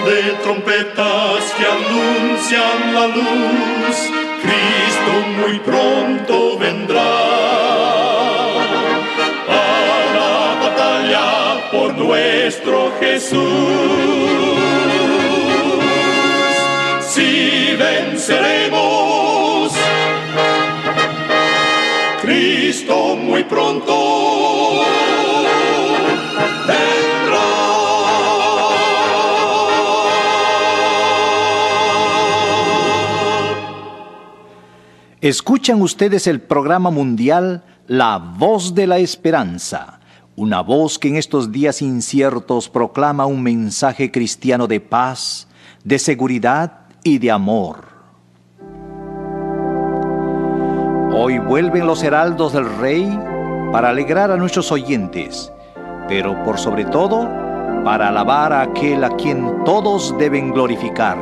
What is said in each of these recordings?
de trompetas que anuncian la luz, Cristo muy pronto vendrá. A la batalla por nuestro Jesús, si venceremos, Cristo muy pronto vendrá. Escuchan ustedes el programa mundial La Voz de la Esperanza, una voz que en estos días inciertos proclama un mensaje cristiano de paz, de seguridad y de amor. Hoy vuelven los heraldos del Rey para alegrar a nuestros oyentes, pero por sobre todo, para alabar a aquel a quien todos deben glorificar.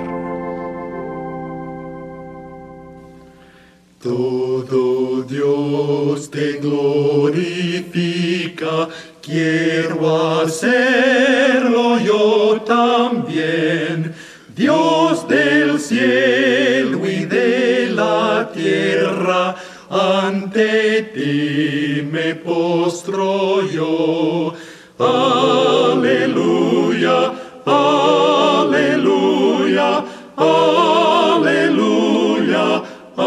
Todo Dios te glorifica, quiero hacerlo yo también. Dios del cielo y de la tierra, ante ti me postro yo. Aleluya, aleluya, aleluya,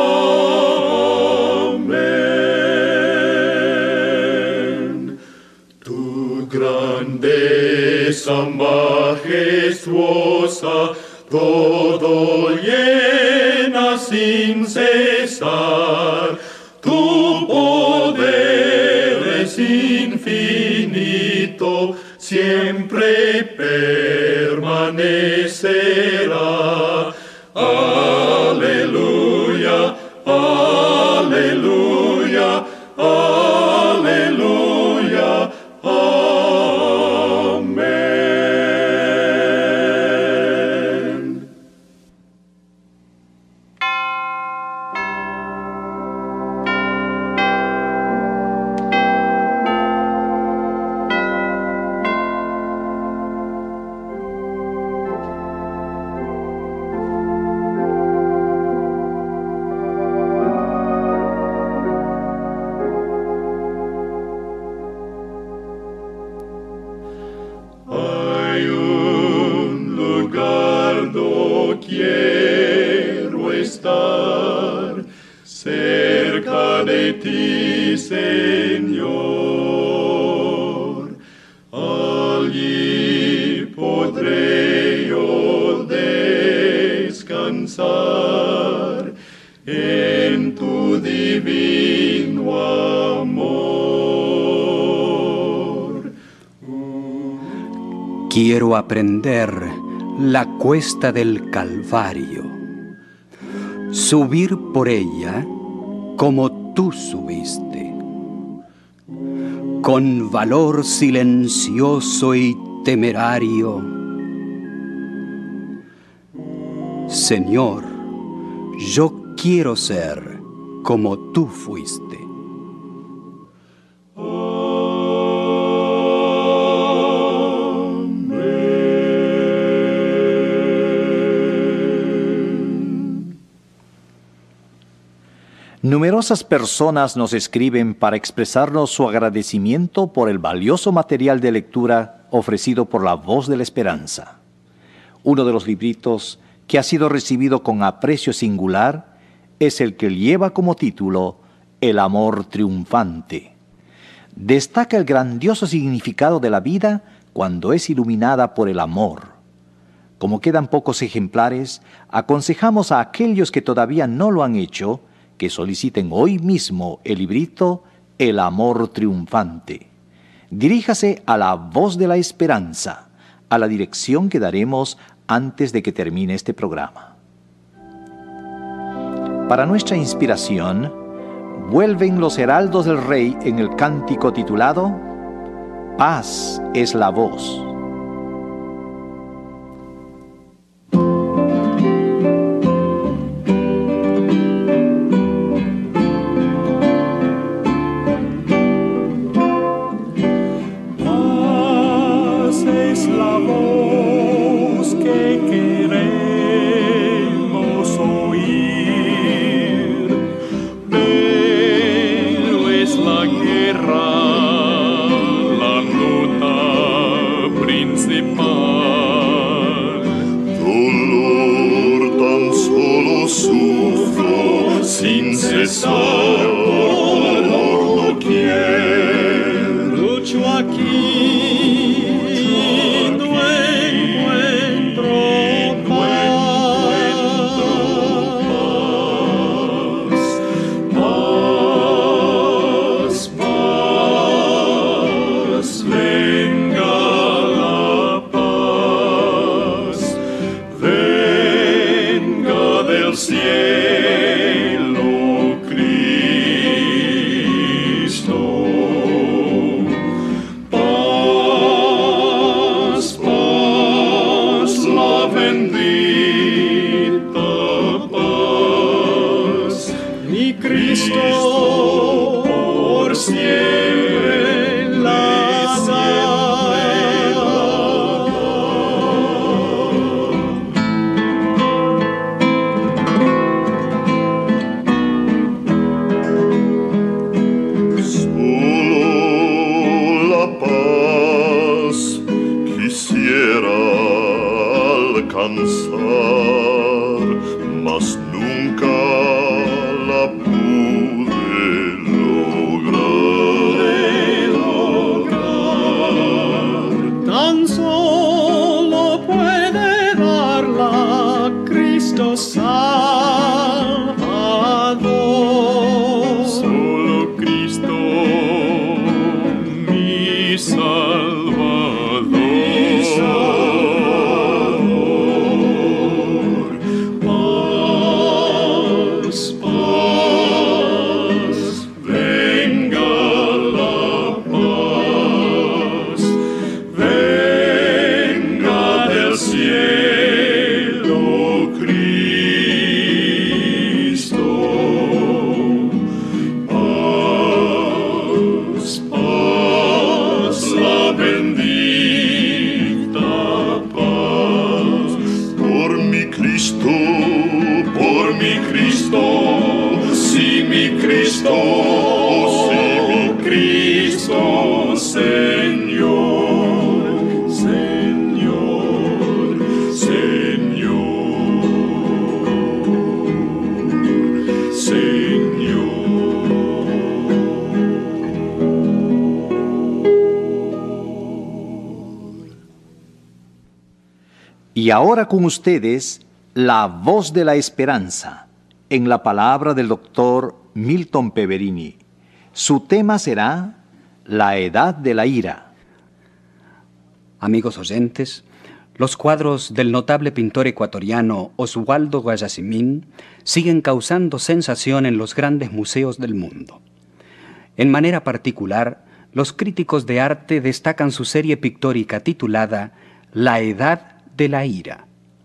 amén. Tu grandeza majestuosa todo llena sin cesar. Tu poder es infinito, siempre permanecerá. Aleluya, aleluya, aleluya, amén. Quiero estar cerca de ti, Señor. Allí podré yo descansar en tu divino amor. Quiero aprender la cuesta del Calvario, subir por ella como tú subiste, con valor silencioso y temerario. Señor, yo quiero ser como tú fuiste. Numerosas personas nos escriben para expresarnos su agradecimiento por el valioso material de lectura ofrecido por La Voz de la Esperanza. Uno de los libritos que ha sido recibido con aprecio singular es el que lleva como título El amor triunfante. Destaca el grandioso significado de la vida cuando es iluminada por el amor. Como quedan pocos ejemplares, aconsejamos a aquellos que todavía no lo han hecho que soliciten hoy mismo el librito El amor triunfante. Diríjase a La Voz de la Esperanza, a la dirección que daremos antes de que termine este programa. Para nuestra inspiración, vuelven los heraldos del Rey en el cántico titulado Paz es la voz. Paz es la voz que queremos oír, pero es la guerra la nota principal. Dolor tan solo sufro sin cesar por doquier. Lucho aquí, no encuentro paz. Paz, venga la paz, venga del cielo, Cristo. Paz, paz, la bendita paz, mi Cristo por siempre la da. Solo la paz quisiera alcanzar, mas nunca la pude lograr. Tan solo puede darla Cristo Salvador. Solo Cristo, mi Salvador. Paz, paz, venga la paz, venga del cielo, Cristo. Paz, paz, la bendita paz. Por mi Cristo, sí, mi Cristo, Señor, Señor, Señor, Señor. Y ahora con ustedes, la voz de la esperanza, en la palabra del doctor Milton Peverini. Su tema será la edad de la ira. Amigos oyentes, los cuadros del notable pintor ecuatoriano Oswaldo Guayasamín siguen causando sensación en los grandes museos del mundo. En manera particular, los críticos de arte destacan su serie pictórica titulada La edad de la ira.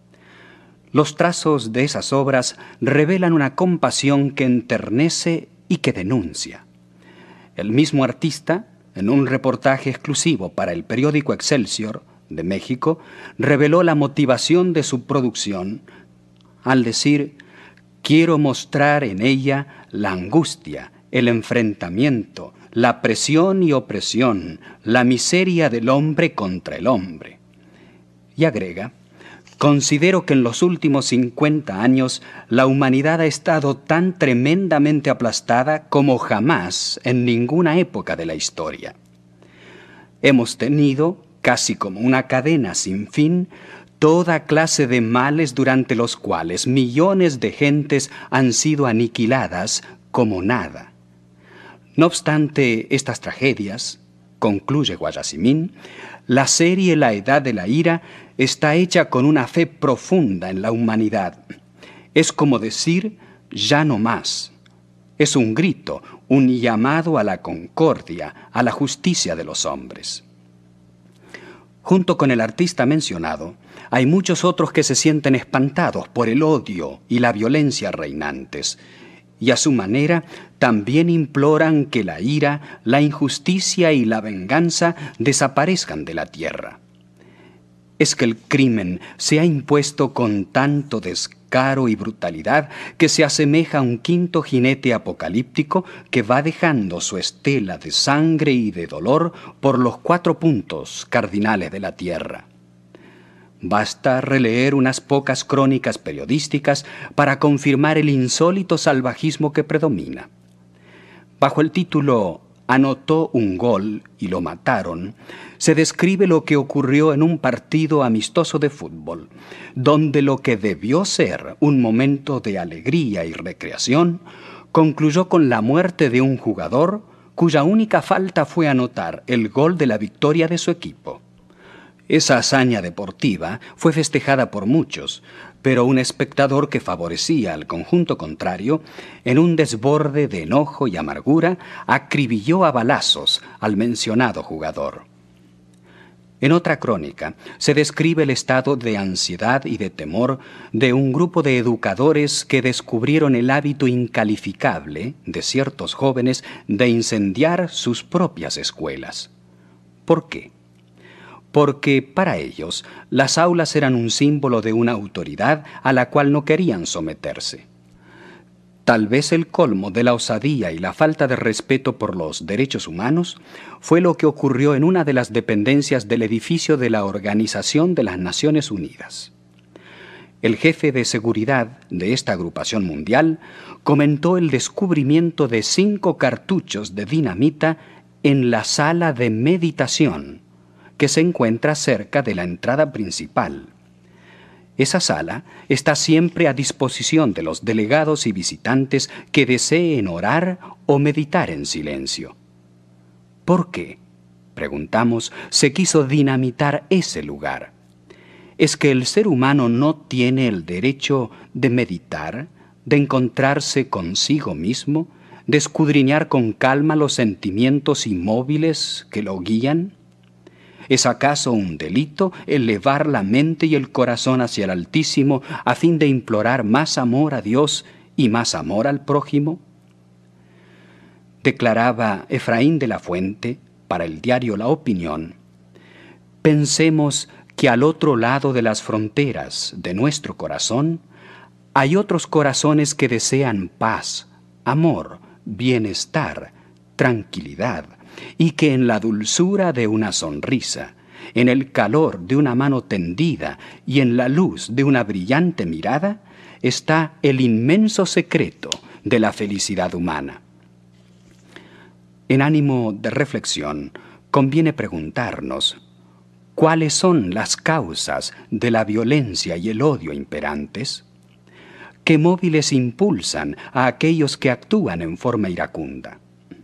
Los trazos de esas obras revelan una compasión que enternece y que denuncia. El mismo artista, en un reportaje exclusivo para el periódico Excelsior de México, reveló la motivación de su producción al decir: quiero mostrar en ella la angustia, el enfrentamiento, la presión y opresión, la miseria del hombre contra el hombre. Y agrega: considero que en los últimos 50 años la humanidad ha estado tan tremendamente aplastada como jamás en ninguna época de la historia. Hemos tenido, casi como una cadena sin fin, toda clase de males durante los cuales millones de gentes han sido aniquiladas como nada. No obstante estas tragedias, concluye Guayasamín, la serie La Edad de la Ira está hecha con una fe profunda en la humanidad. Es como decir, ya no más. Es un grito, un llamado a la concordia, a la justicia de los hombres. Junto con el artista mencionado, hay muchos otros que se sienten espantados por el odio y la violencia reinantes, y a su manera también imploran que la ira, la injusticia y la venganza desaparezcan de la tierra. es que el crimen se ha impuesto con tanto descaro y brutalidad que se asemeja a un quinto jinete apocalíptico que va dejando su estela de sangre y de dolor por los 4 puntos cardinales de la tierra. Basta releer unas pocas crónicas periodísticas para confirmar el insólito salvajismo que predomina. Bajo el título "Anotó un gol y lo mataron", se describe lo que ocurrió en un partido amistoso de fútbol, donde lo que debió ser un momento de alegría y recreación, concluyó con la muerte de un jugador cuya única falta fue anotar el gol de la victoria de su equipo. Esa hazaña deportiva fue festejada por muchos, pero un espectador que favorecía al conjunto contrario, en un desborde de enojo y amargura, acribilló a balazos al mencionado jugador. En otra crónica se describe el estado de ansiedad y de temor de un grupo de educadores que descubrieron el hábito incalificable de ciertos jóvenes de incendiar sus propias escuelas. ¿Por qué? Porque para ellos las aulas eran un símbolo de una autoridad a la cual no querían someterse. Tal vez el colmo de la osadía y la falta de respeto por los derechos humanos fue lo que ocurrió en una de las dependencias del edificio de la Organización de las Naciones Unidas. El jefe de seguridad de esta agrupación mundial comentó el descubrimiento de 5 cartuchos de dinamita en la sala de meditación, que se encuentra cerca de la entrada principal. Esa sala está siempre a disposición de los delegados y visitantes que deseen orar o meditar en silencio. ¿Por qué? Preguntamos, se quiso dinamitar ese lugar. ¿Es que el ser humano no tiene el derecho de meditar, de encontrarse consigo mismo, de escudriñar con calma los sentimientos inmóviles que lo guían? ¿Es acaso un delito elevar la mente y el corazón hacia el Altísimo a fin de implorar más amor a Dios y más amor al prójimo? Declaraba Efraín de la Fuente para el diario La Opinión: pensemos que al otro lado de las fronteras de nuestro corazón hay otros corazones que desean paz, amor, bienestar, tranquilidad, y que en la dulzura de una sonrisa, en el calor de una mano tendida y en la luz de una brillante mirada está el inmenso secreto de la felicidad humana. En ánimo de reflexión, conviene preguntarnos: ¿cuáles son las causas de la violencia y el odio imperantes? ¿Qué móviles impulsan a aquellos que actúan en forma iracunda?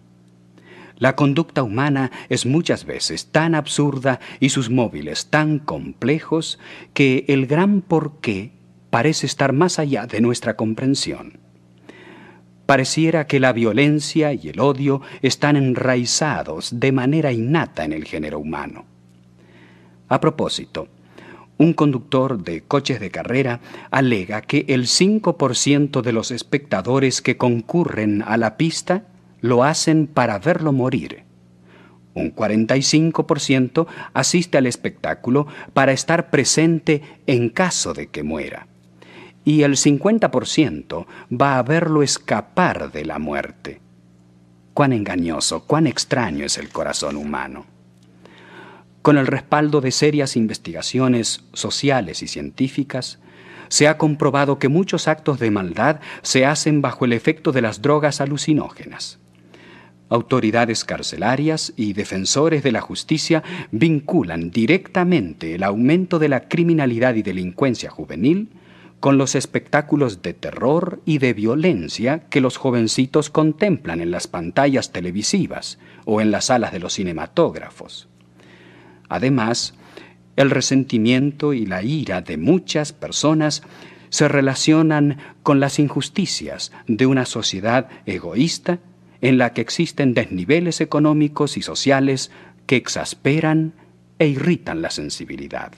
La conducta humana es muchas veces tan absurda y sus móviles tan complejos que el gran porqué parece estar más allá de nuestra comprensión. Pareciera que la violencia y el odio están enraizados de manera innata en el género humano. A propósito, un conductor de coches de carrera alega que el 5% de los espectadores que concurren a la pista lo hacen para verlo morir. Un 45% asiste al espectáculo para estar presente en caso de que muera. Y el 50% va a verlo escapar de la muerte. Cuán engañoso, cuán extraño es el corazón humano. Con el respaldo de serias investigaciones sociales y científicas, se ha comprobado que muchos actos de maldad se hacen bajo el efecto de las drogas alucinógenas. Autoridades carcelarias y defensores de la justicia vinculan directamente el aumento de la criminalidad y delincuencia juvenil con los espectáculos de terror y de violencia que los jovencitos contemplan en las pantallas televisivas o en las salas de los cinematógrafos. Además, el resentimiento y la ira de muchas personas se relacionan con las injusticias de una sociedad egoísta en la que existen desniveles económicos y sociales que exasperan e irritan la sensibilidad.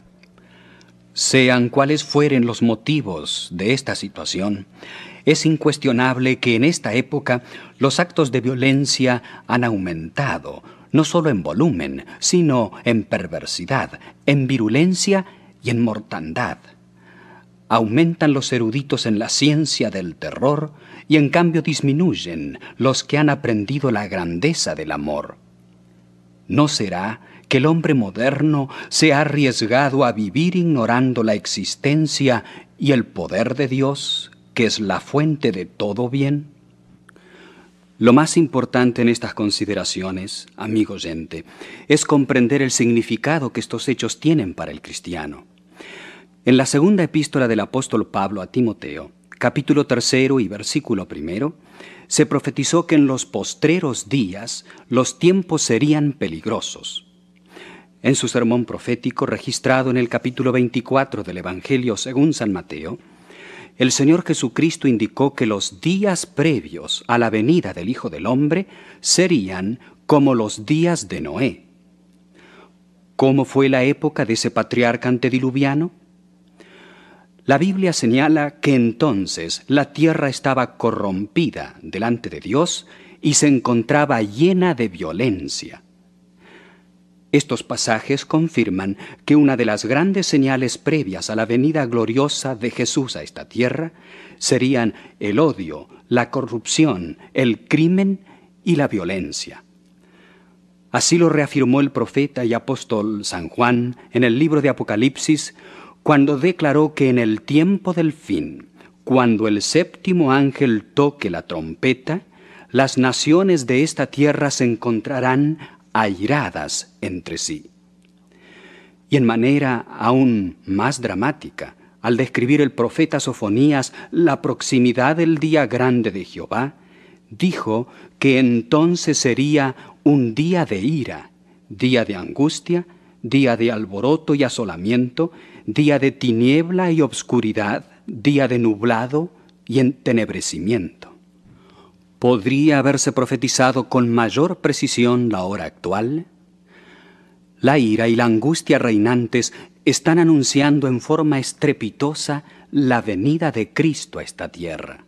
Sean cuales fueren los motivos de esta situación, es incuestionable que en esta época los actos de violencia han aumentado, no solo en volumen, sino en perversidad, en virulencia y en mortandad. Aumentan los eruditos en la ciencia del terror y en cambio disminuyen los que han aprendido la grandeza del amor. ¿No será que el hombre moderno se ha arriesgado a vivir ignorando la existencia y el poder de Dios, que es la fuente de todo bien? Lo más importante en estas consideraciones, amigo oyente, es comprender el significado que estos hechos tienen para el cristiano. En la segunda epístola del apóstol Pablo a Timoteo, capítulo 3 y versículo 1, se profetizó que en los postreros días los tiempos serían peligrosos. En su sermón profético registrado en el capítulo 24 del Evangelio según San Mateo, el Señor Jesucristo indicó que los días previos a la venida del Hijo del Hombre serían como los días de Noé. ¿Cómo fue la época de ese patriarca antediluviano? La Biblia señala que entonces la tierra estaba corrompida delante de Dios y se encontraba llena de violencia. Estos pasajes confirman que una de las grandes señales previas a la venida gloriosa de Jesús a esta tierra serían el odio, la corrupción, el crimen y la violencia. Así lo reafirmó el profeta y apóstol San Juan en el libro de Apocalipsis, cuando declaró que en el tiempo del fin, cuando el séptimo ángel toque la trompeta, las naciones de esta tierra se encontrarán airadas entre sí. Y en manera aún más dramática, al describir el profeta Sofonías la proximidad del día grande de Jehová, dijo que entonces sería un día de ira, día de angustia, día de alboroto y asolamiento, día de tiniebla y obscuridad, día de nublado y entenebrecimiento. ¿Podría haberse profetizado con mayor precisión la hora actual? La ira y la angustia reinantes están anunciando en forma estrepitosa la venida de Cristo a esta tierra.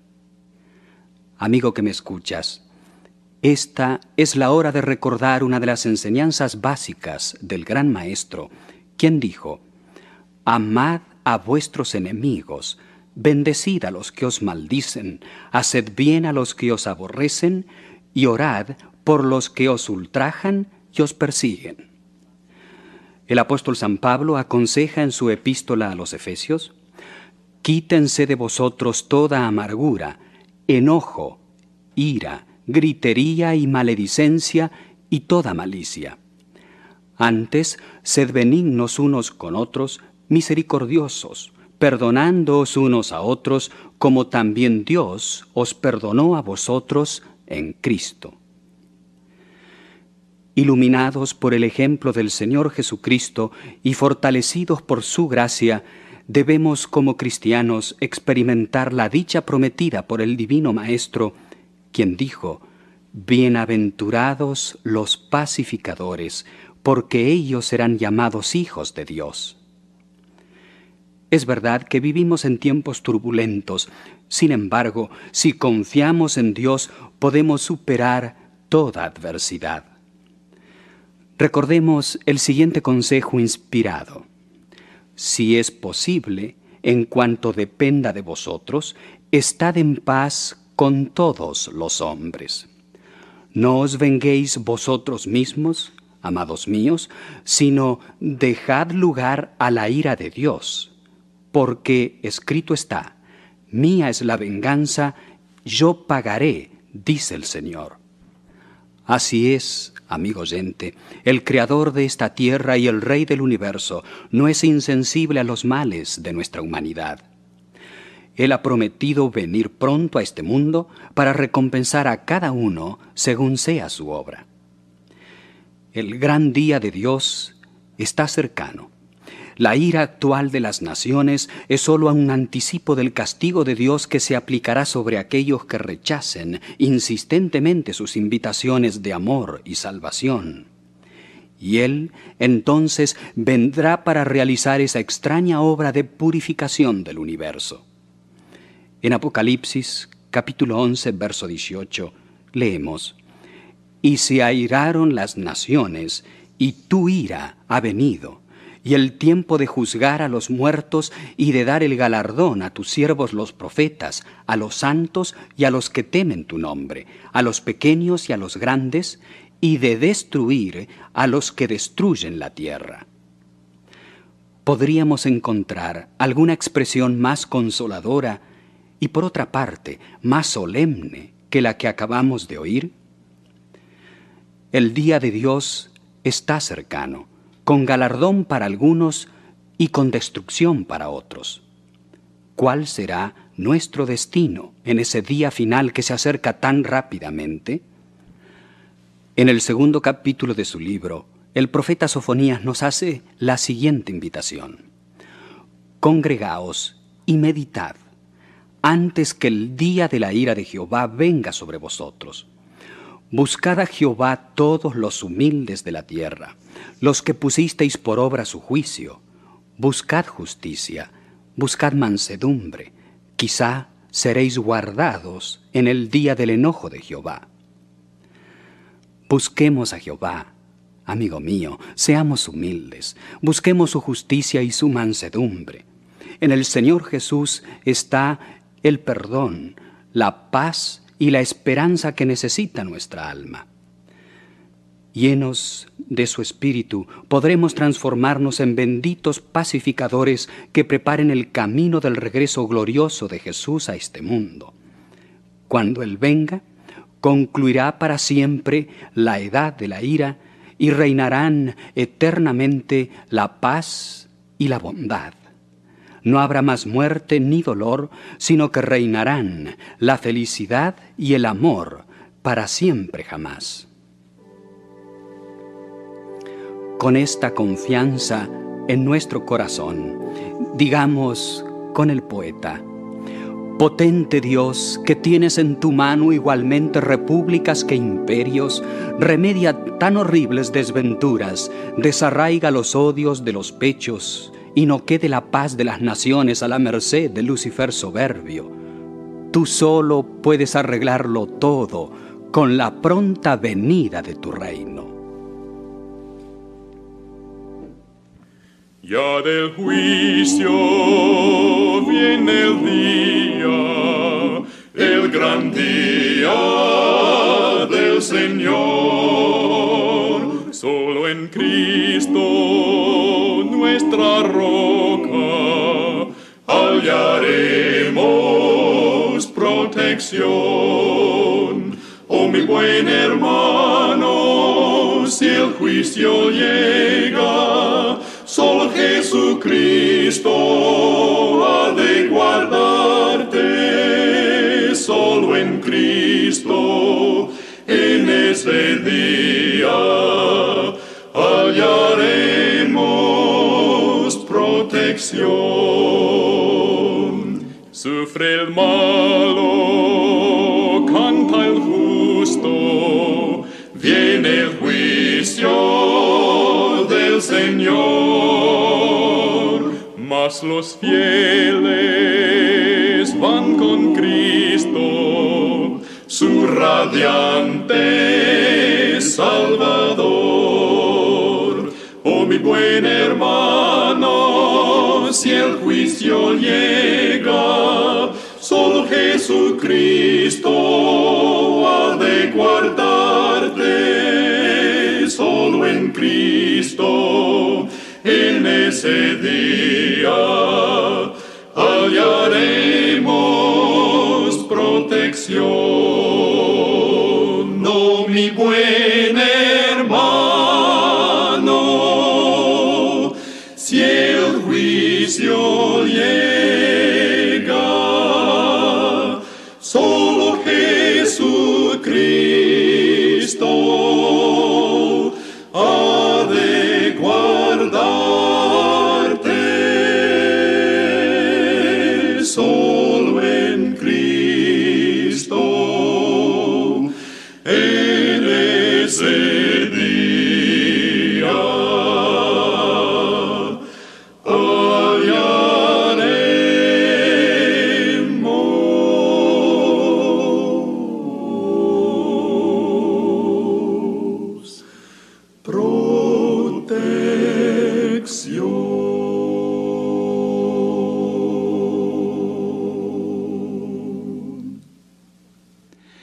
Amigo que me escuchas, esta es la hora de recordar una de las enseñanzas básicas del gran Maestro, quien dijo: «Amad a vuestros enemigos, bendecid a los que os maldicen, haced bien a los que os aborrecen, y orad por los que os ultrajan y os persiguen». El apóstol San Pablo aconseja en su epístola a los Efesios: «Quítense de vosotros toda amargura, enojo, ira, gritería y maledicencia y toda malicia. Antes, sed benignos unos con otros, misericordiosos, perdonándoos unos a otros, como también Dios os perdonó a vosotros en Cristo». Iluminados por el ejemplo del Señor Jesucristo y fortalecidos por su gracia, debemos como cristianos experimentar la dicha prometida por el Divino Maestro, quien dijo: «Bienaventurados los pacificadores, porque ellos serán llamados hijos de Dios». Es verdad que vivimos en tiempos turbulentos. Sin embargo, si confiamos en Dios, podemos superar toda adversidad. Recordemos el siguiente consejo inspirado: «Si es posible, en cuanto dependa de vosotros, estad en paz con todos los hombres. No os venguéis vosotros mismos, amados míos, sino dejad lugar a la ira de Dios, porque escrito está: mía es la venganza, yo pagaré, dice el Señor». Así es, amigo oyente, el Creador de esta tierra y el Rey del universo no es insensible a los males de nuestra humanidad. Él ha prometido venir pronto a este mundo para recompensar a cada uno según sea su obra. El gran día de Dios está cercano. La ira actual de las naciones es solo un anticipo del castigo de Dios que se aplicará sobre aquellos que rechacen insistentemente sus invitaciones de amor y salvación. Y Él, entonces, vendrá para realizar esa extraña obra de purificación del universo. En Apocalipsis, capítulo 11, verso 18, leemos: «Y se airaron las naciones, y tu ira ha venido, y el tiempo de juzgar a los muertos y de dar el galardón a tus siervos los profetas, a los santos y a los que temen tu nombre, a los pequeños y a los grandes, y de destruir a los que destruyen la tierra. ¿Podríamos encontrar alguna expresión más consoladora y, por otra parte, más solemne que la que acabamos de oír? El día de Dios está cercano, con galardón para algunos y con destrucción para otros. ¿Cuál será nuestro destino en ese día final que se acerca tan rápidamente? En el 2º capítulo de su libro, el profeta Sofonías nos hace la siguiente invitación: Congregaos y meditad, antes que el día de la ira de Jehová venga sobre vosotros. Buscad a Jehová todos los humildes de la tierra, los que pusisteis por obra su juicio. Buscad justicia, buscad mansedumbre, quizá seréis guardados en el día del enojo de Jehová. Busquemos a Jehová, amigo mío, seamos humildes, busquemos su justicia y su mansedumbre. En el Señor Jesús está el perdón, la paz y la esperanza que necesita nuestra alma. Llenos de su Espíritu, podremos transformarnos en benditos pacificadores que preparen el camino del regreso glorioso de Jesús a este mundo. Cuando Él venga, concluirá para siempre la edad de la ira y reinarán eternamente la paz y la bondad. No habrá más muerte ni dolor, sino que reinarán la felicidad y el amor para siempre jamás. Con esta confianza en nuestro corazón, digamos con el poeta: potente Dios, que tienes en tu mano igualmente repúblicas que imperios, remedia tan horribles desventuras, desarraiga los odios de los pechos, y no quede la paz de las naciones a la merced de Lucifer soberbio. Tú solo puedes arreglarlo todo con la pronta venida de tu reino. Ya del juicio viene el día, el gran día del Señor. Solo en Cristo, nuestra roca, hallaremos protección. Oh, mi buen hermano, si el juicio llega, solo Jesucristo ha de guardarte. Solo en Cristo, en ese día, hallaremos protección. Sufre el malo, canta el justo, viene el juicio del Señor. Mas los fieles van con Cristo, su radiante Salvador. Oh, mi buen hermano, si el juicio llega, solo Jesucristo ha de guardarte. Solo en Cristo, en ese día, hallaremos protección. No, mi buen hermano, si el juicio llega, solo Jesucristo ha de guardarte. Solo en Cristo, en ese día, hallaremos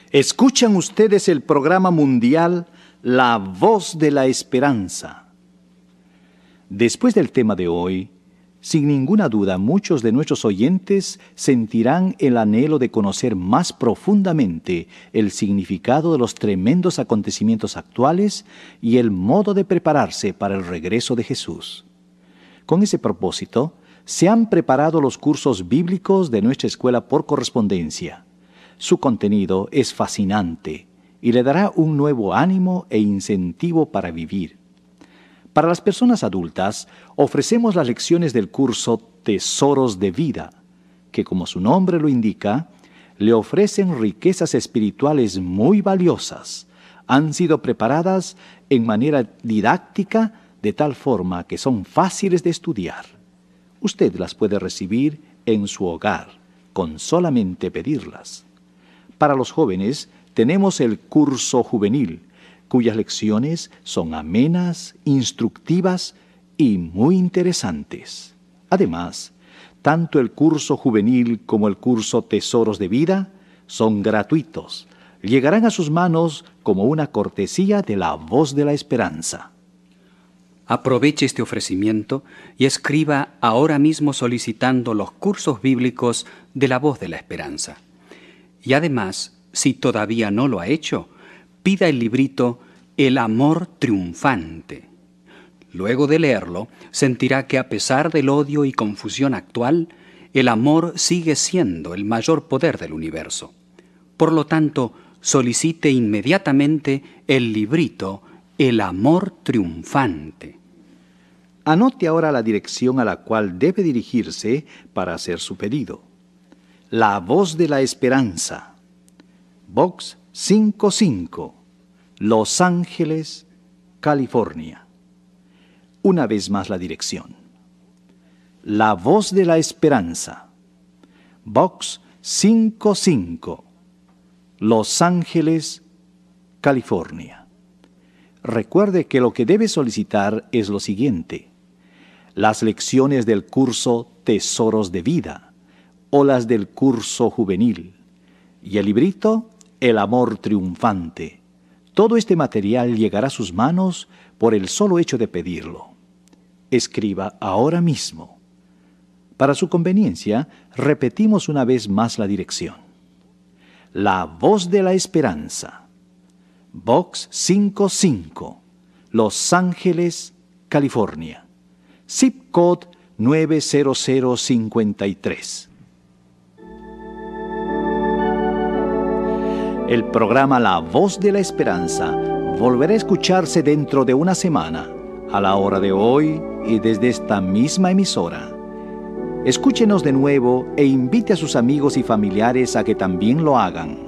Escuchan ustedes el programa mundial La Voz de la Esperanza. Después del tema de hoy, sin ninguna duda, muchos de nuestros oyentes sentirán el anhelo de conocer más profundamente el significado de los tremendos acontecimientos actuales y el modo de prepararse para el regreso de Jesús. Con ese propósito, se han preparado los cursos bíblicos de nuestra escuela por correspondencia. Su contenido es fascinante y le dará un nuevo ánimo e incentivo para vivir. Para las personas adultas, ofrecemos las lecciones del curso Tesoros de Vida, que como su nombre lo indica, le ofrecen riquezas espirituales muy valiosas. Han sido preparadas en manera didáctica de tal forma que son fáciles de estudiar. Usted las puede recibir en su hogar, con solamente pedirlas. Para los jóvenes, tenemos el curso juvenil, cuyas lecciones son amenas, instructivas y muy interesantes. Además, tanto el curso juvenil como el curso Tesoros de Vida son gratuitos. Llegarán a sus manos como una cortesía de la Voz de la Esperanza. Aproveche este ofrecimiento y escriba ahora mismo solicitando los cursos bíblicos de la Voz de la Esperanza. Y además, si todavía no lo ha hecho, pida el librito El amor triunfante. Luego de leerlo, sentirá que a pesar del odio y confusión actual, el amor sigue siendo el mayor poder del universo. Por lo tanto, solicite inmediatamente el librito El amor triunfante. Anote ahora la dirección a la cual debe dirigirse para hacer su pedido. La Voz de la Esperanza, Box 55, Los Ángeles, California. Una vez más la dirección. La Voz de la Esperanza, Box 55, Los Ángeles, California. Recuerde que lo que debe solicitar es lo siguiente: las lecciones del curso Tesoros de Vida o las del curso juvenil, y el librito El amor triunfante. Todo este material llegará a sus manos por el solo hecho de pedirlo. Escriba ahora mismo. Para su conveniencia, repetimos una vez más la dirección. La Voz de la Esperanza, Box 55, Los Ángeles, California. Zip Code 90053. El programa La Voz de la Esperanza volverá a escucharse dentro de una semana, a la hora de hoy y desde esta misma emisora. Escúchenos de nuevo e invite a sus amigos y familiares a que también lo hagan.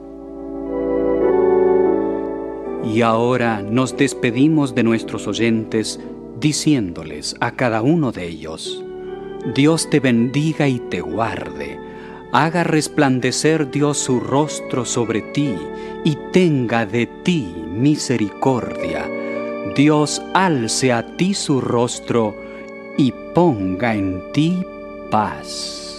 Y ahora nos despedimos de nuestros oyentes diciéndoles a cada uno de ellos: Dios te bendiga y te guarde. Haga resplandecer Dios su rostro sobre ti y tenga de ti misericordia. Dios alce a ti su rostro y ponga en ti paz.